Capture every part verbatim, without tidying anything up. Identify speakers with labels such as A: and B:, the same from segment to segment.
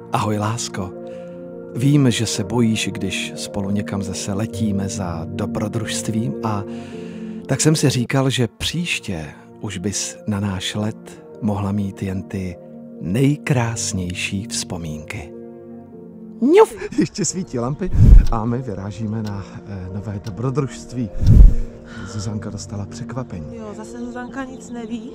A: Ahoj, lásko. Vím, že se bojíš, když spolu někam zase letíme za dobrodružstvím, a tak jsem si říkal, že příště už bys na náš let mohla mít jen ty nejkrásnější vzpomínky. Ňuf! Ještě svítí lampy a my vyrážíme na eh, nové dobrodružství. Zuzanka dostala překvapení.
B: Jo, zase Zuzanka nic neví.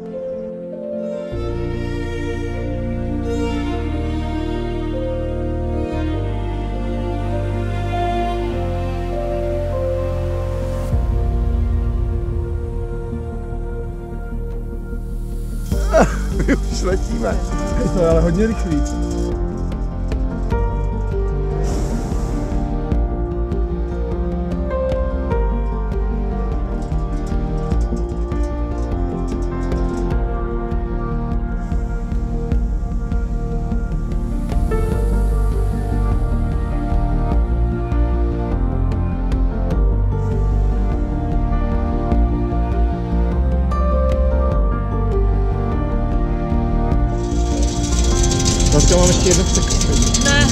A: Už letíme. Je to ale hodně rychlý. Dneska mám ještě jedno překvapení.
B: Ne.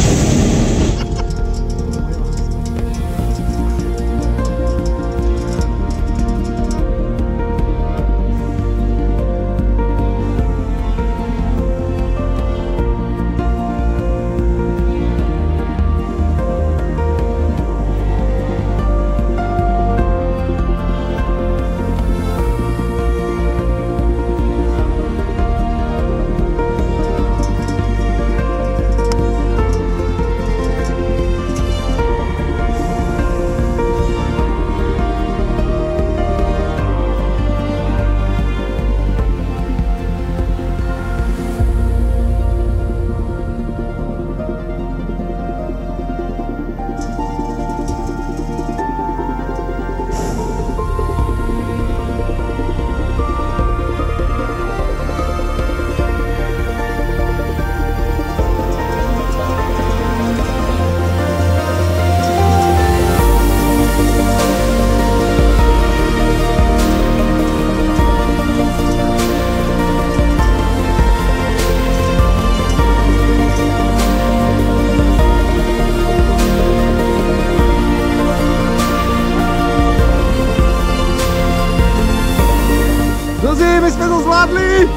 A: Zuzi, my jsme to zvládli!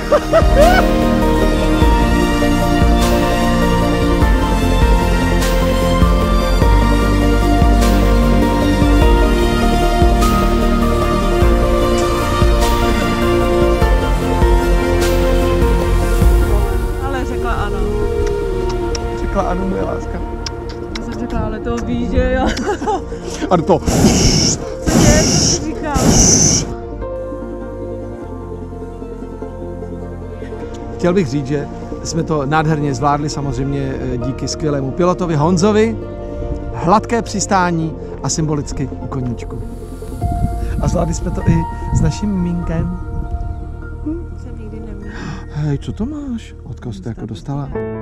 B: Ale řekla ano.
A: Řekla ano, moje láska.
B: Já jsem řekla, ale to ví, že jo.
A: A do toho.
B: Co je, co jsi říkal?
A: Chtěl bych říct, že jsme to nádherně zvládli, samozřejmě díky skvělému pilotovi Honzovi, hladké přistání a symbolicky u koníčku. A zvládli jsme to i s naším miminkem.
B: Jsem nikdy neměla.
A: Hej, co to máš? Odkud jsi to jako dostala?